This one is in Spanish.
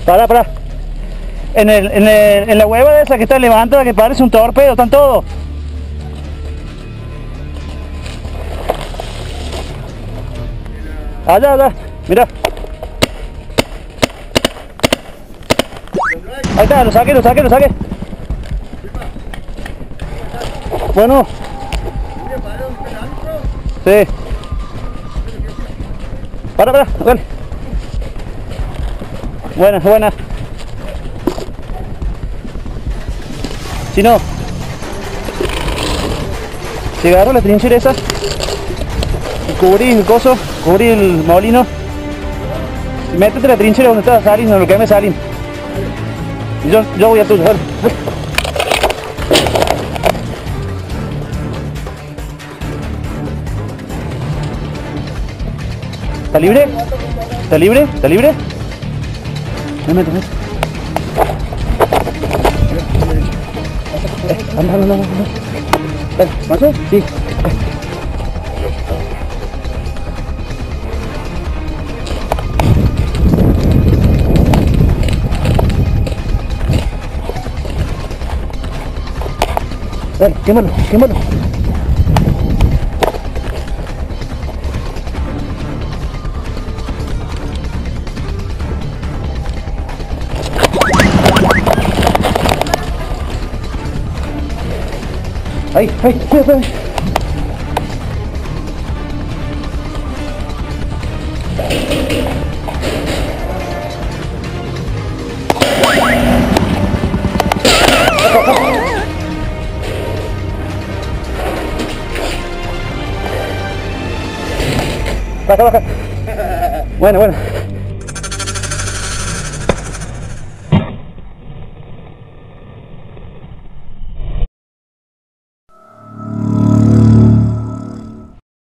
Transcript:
Pará. En la hueva de esa que está levantada, que parece un torpedo, están todos. Allá, mirá. Ahí está, lo saqué. Bueno. Sí. Para, dale. Buena. Si no, si agarro la trinchera esa y cubrí el coso, cubrí el molino y métete la trinchera donde está saliendo, lo que me salen. Y yo voy a tuyo, dale. ¿Está libre? ¿Está libre? Me mete. Anda. Dale, ¿macho? Sí. Dale, quémalo. Ahí, cuidado. Baja. Bueno.